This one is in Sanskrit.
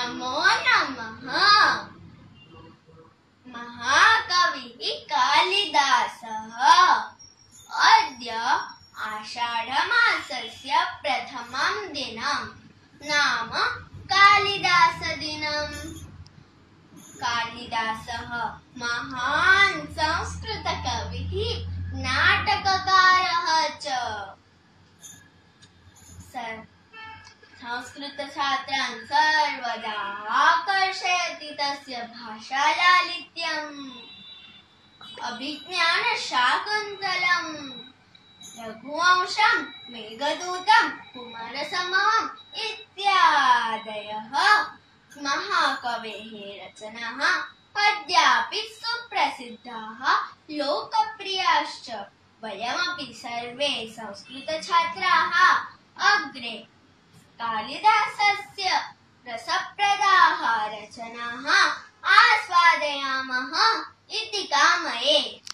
नमो नमः। महाकविः कालिदासः। अद्य आषाढमासस्य प्रथमं दिनं नाम कालिदासदिनम्। कालिदासः महान् संस्कृतकविः, नाटककारः च। संस्कृतछात्रान् सर्वदा आकर्षयति तस्य भाषालालित्यम्। अभिज्ञानशाकुन्तलम्, रघुवंशं, मेघदूतं, कुमारसम्भवम् इत्यादयः महाकवेः रचनाः अद्यापि सुप्रसिद्धाः, लोकप्रियाश्च। वयमपि सर्वे संस्कृतछात्राः अग्रे कालिदासस्य रसप्रदाः रचनाः आस्वादयामः इति कामये।